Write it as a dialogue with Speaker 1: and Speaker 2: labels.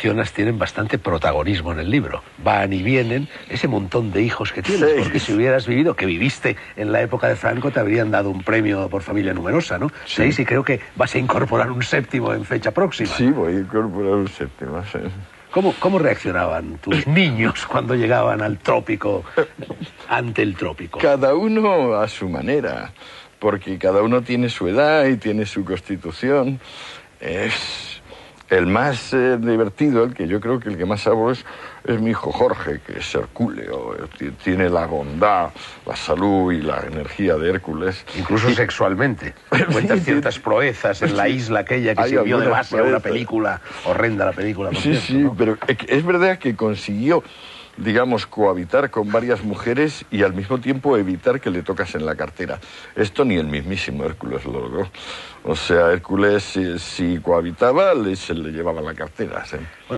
Speaker 1: mencionas tienen bastante protagonismo en el libro. Van y vienen ese montón de hijos que tienes, porque si hubieras vivido, que viviste en la época de Franco, te habrían dado un premio por familia numerosa, ¿no?
Speaker 2: Sí.
Speaker 1: Sí, creo que vas a incorporar un séptimo en fecha próxima.
Speaker 2: Sí, voy a incorporar un séptimo, sí.
Speaker 1: ¿Cómo reaccionaban tus niños cuando llegaban al trópico, ante el trópico?
Speaker 2: Cada uno a su manera, porque cada uno tiene su edad y tiene su constitución. Es el más divertido, el que yo creo que el que más hago es mi hijo Jorge, que es hercúleo, tiene la bondad, la salud y la energía de Hércules.
Speaker 1: Incluso sexualmente. Cuentas ciertas proezas en la isla aquella que sirvió de base a una película, horrenda la película.
Speaker 2: Sí, sí, ¿no? Pero es verdad que consiguió, digamos, cohabitar con varias mujeres y al mismo tiempo evitar que le tocasen la cartera. Esto ni el mismísimo Hércules lo logró. O sea, Hércules, si cohabitaba, se le llevaba la cartera, ¿sí?